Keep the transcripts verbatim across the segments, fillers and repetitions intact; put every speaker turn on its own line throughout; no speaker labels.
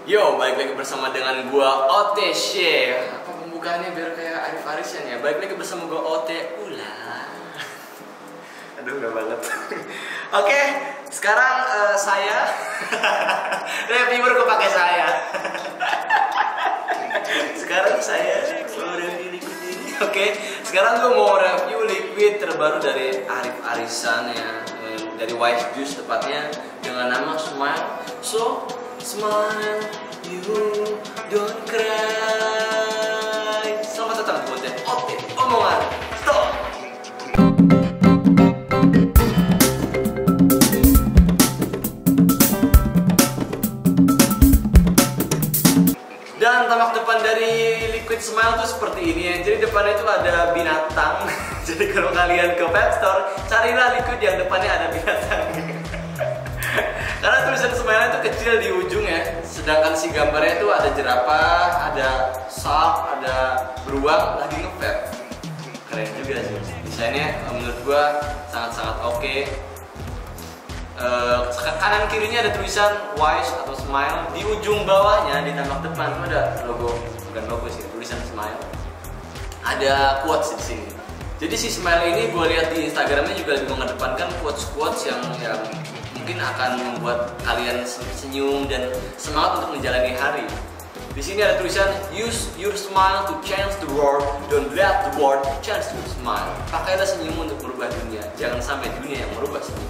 Yo, balik lagi bersama dengan gua O T C. Apa pembukaannya biar kayak Arif Arisan ya? Balik lagi bersama gua O T. Ulah. Aduh, udah banget. Oke, sekarang uh, saya reviewer kok pakai saya. Sekarang saya mau review liquid ini. Oke, sekarang gua mau review liquid terbaru dari Arif Arisan ya, dari Wise Juice tepatnya, dengan nama Smile. So smile, you don't cry. Selamat datang di konten O T Omongan Stop. Dan tampak depan dari Liquid Smile tuh seperti ini ya. Jadi depannya itu ada binatang. Jadi kalau kalian ke pet store, carilah liquid yang depannya ada binatang. Karena tulisan Smile itu kecil di ujung ya, sedangkan si gambarnya itu ada jerapah, ada shark, ada beruang lagi nge-vape. Keren juga sih. Desainnya menurut gua sangat-sangat oke. Uh, kanan kirinya ada tulisan Wise atau Smile. Di ujung bawahnya di tampak depan itu ada logo, bukan logo sih, tulisan Smile. Ada quotes di sini. Jadi si Smile ini gue lihat di Instagramnya juga lebih mengedepankan quotes-quotes yang yang mungkin akan membuat kalian senyum dan semangat untuk menjalani hari. Di sini ada tulisan use your smile to change the world, don't let the world change your smile. Pakailah senyum untuk merubah dunia, jangan sampai dunia yang merubah senyum.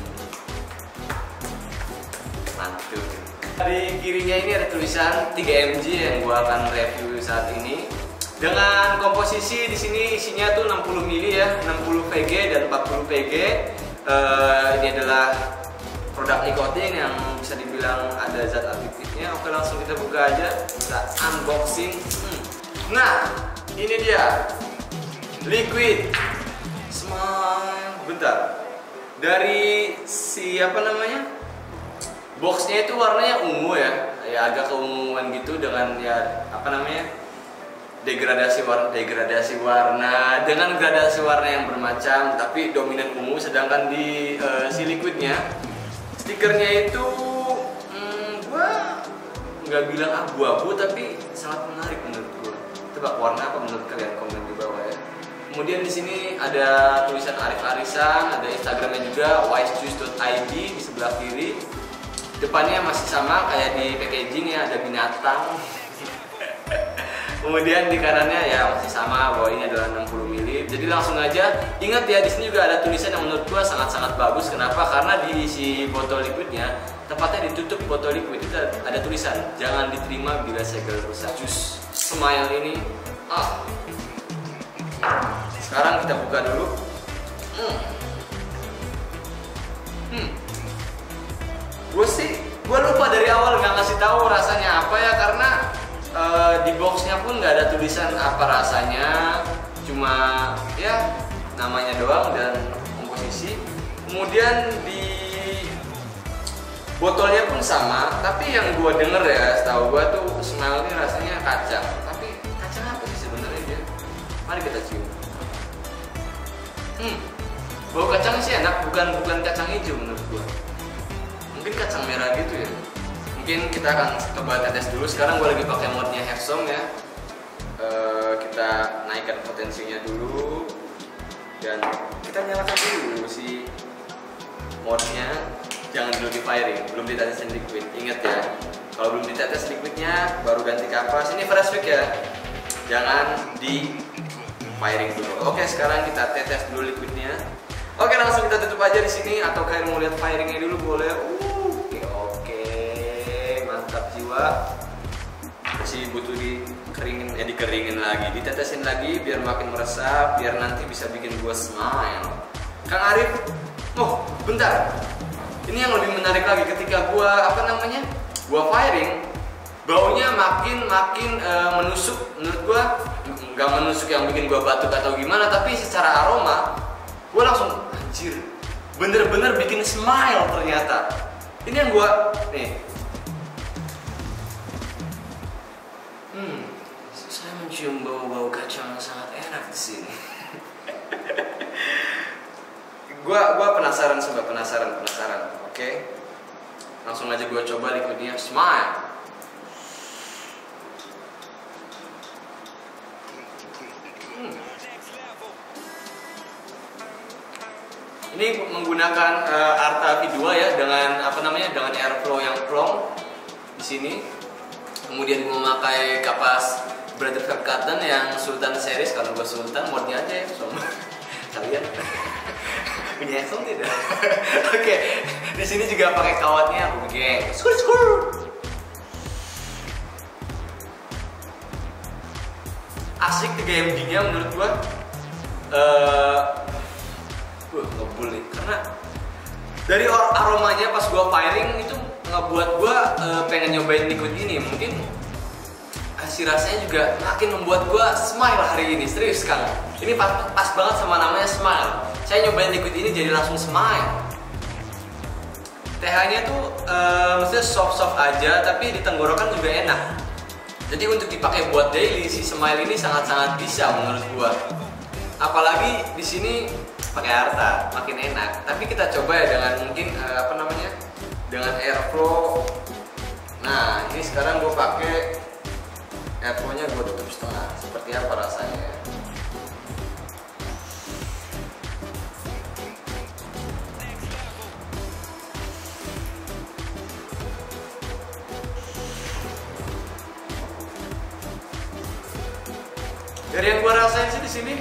Mantul. Di kirinya ini ada tulisan tiga M G yang gua akan review saat ini. Dengan komposisi di sini isinya tuh enam puluh mili ya, enam puluh V G dan empat puluh V G. Uh, ini adalah produk nikotin yang bisa dibilang ada zat aktifnya. Oke, langsung kita buka aja, kita unboxing. Hmm. Nah, ini dia Liquid Smile. Bentar, dari si apa namanya? Boxnya itu warnanya ungu ya, ya agak keunguan gitu dengan ya apa namanya? degradasi warna, degradasi warna dengan gradasi warna yang bermacam, tapi dominan ungu. Sedangkan di uh, si liquidnya, stikernya itu hmm, gua nggak bilang abu-abu, tapi sangat menarik menurut gua. Tebak warna apa menurut kalian? Komen di bawah ya. Kemudian di sini ada tulisan Arif Arisan, ada Instagramnya juga wise juice dot I D di sebelah kiri. Depannya masih sama kayak di packaging ya, ada binatang. Kemudian di kanannya ya masih sama bahwa ini adalah enam puluh mili. Jadi langsung aja ingat ya, di sini juga ada tulisan yang menurut gua sangat-sangat bagus. Kenapa? Karena di isi botol liquidnya, tepatnya ditutup botol liquid itu ada tulisan jangan diterima bila segel rusak. Jus Smile ini ah. Sekarang kita buka dulu. Hmm. Hmm. Gue sih, gue lupa dari awal nggak ngasih tahu rasanya apa ya, karena Uh, di boxnya pun nggak ada tulisan apa rasanya, cuma ya namanya doang dan komposisi. Kemudian di botolnya pun sama, tapi yang gua denger ya, setahu gua tuh Smile ini rasanya kacang. Tapi kacang apa sih sebenarnya dia? Mari kita cium. Hmm, bau kacangnya sih enak, bukan bukan kacang hijau menurut gua. Mungkin kacang merah gitu ya. Mungkin kita akan coba tetes dulu. Sekarang gue lagi pakai modnya Have Some ya. E, kita naikkan potensinya dulu dan kita nyalakan dulu si modnya. Jangan dulu di firing, belum ditetesin liquid. Ingat ya, kalau belum ditetes liquidnya baru ganti kapas. Ini fresh week ya, jangan di firing dulu. Oke, sekarang kita tetes dulu liquidnya. Oke, langsung kita tutup aja di sini. Atau kalian mau lihat firingnya dulu boleh. Uh, jiwa masih butuh dikeringin, ya dikeringin lagi, ditetesin lagi biar makin meresap, biar nanti bisa bikin gua smile. Kang Arif, oh bentar, ini yang lebih menarik lagi ketika gua apa namanya, gua firing, baunya makin makin uh, menusuk. Menurut gua nggak menusuk yang bikin gua batuk atau gimana, tapi secara aroma gua langsung anjir, bener-bener bikin smile ternyata. Ini yang gua nih. Hmm, saya mencium bau-bau kacang yang sangat enak di sini. gua, gua penasaran, sobat, penasaran, penasaran. Oke, langsung aja gua coba liquidnya Smile. Ini menggunakan uh, Arta V dua ya, dengan apa namanya, dengan airflow yang plong di sini. Kemudian gue memakai kapas Brother Fab Cotton yang Sultan series, karena gue Sultan modnya aja ya, sama kalian punya Excel tidak? Oke, okay. Di sini juga pakai kawatnya Rugeng. Skur skur. Asik tiga M G-nya menurut gue. Uh, Wah, ngebul nih, karena dari aromanya pas gua firing itu ngebuat gua uh, pengen nyobain liquid ini. Mungkin hasil rasanya juga makin membuat gua smile hari ini, serius kan. Ini pas, pas banget sama namanya smile. Saya nyobain liquid ini jadi langsung smile. T H-nya tuh uh, maksudnya soft-soft aja, tapi di tenggorokan juga enak. Jadi untuk dipakai buat daily, si smile ini sangat-sangat bisa menurut gua. Apalagi di sini pakai Arta, makin enak. Tapi kita coba ya dengan mungkin uh, apa namanya, dengan airflow. Nah, ini sekarang gue pakai airflow-nya, gue tutup setengah. Seperti apa rasanya? Dari yang gue rasain sih di sini.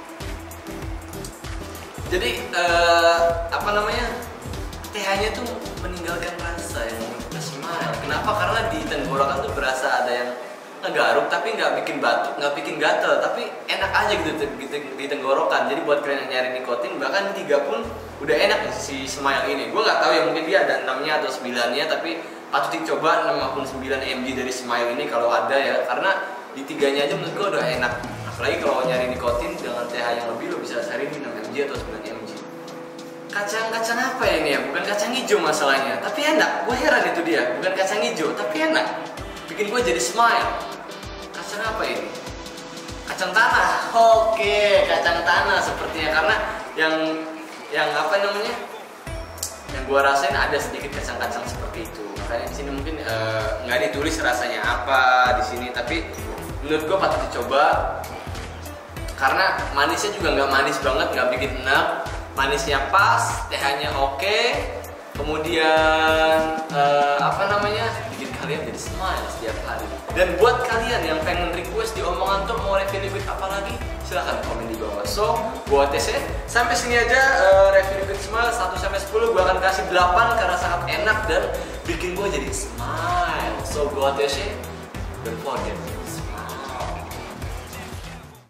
Jadi uh, apa namanya, T H-nya tuh meninggalkan rasa yang membuat smile. Kenapa? Karena di tenggorokan tuh berasa ada yang ngegaruk, tapi nggak bikin batuk, nggak bikin gatel, tapi enak aja gitu di tenggorokan. Jadi buat kalian yang nyari nikotin, bahkan tiga pun udah enak si smile ini. Gue nggak tahu ya, mungkin dia ada enamnya atau sembilannya, tapi patut dicoba enam maupun sembilan M G dari smile ini kalau ada ya, karena di tiganya aja menurut gue udah enak. Apalagi kalau nyari nikotin dengan T H yang lebih, lo bisa cari di enam M G atau sembilan M G. Kacang-kacang apa ya ini ya? Bukan kacang hijau masalahnya, tapi enak. Gue heran itu dia, bukan kacang hijau, tapi enak. Bikin gue jadi smile. Kacang apa ini? Kacang tanah. Oke, kacang tanah sepertinya, karena yang yang apa namanya? Yang gue rasain ada sedikit kacang-kacang seperti itu. Makanya di sini mungkin nggak uh, ditulis rasanya apa di sini, tapi menurut gue patut dicoba. Karena manisnya juga nggak manis banget, nggak bikin enak, manisnya pas, T H-nya oke, kemudian uh, apa namanya, bikin kalian jadi smile setiap hari. Dan buat kalian yang pengen request di Omongan Top mau review liquid apa lagi, silahkan komen di bawah. So, gua tes ya, sampai sini aja uh, review liquid smile satu sampai sepuluh, gua akan kasih delapan karena sangat enak dan bikin gua jadi smile. So, gua tes ya, don't forget.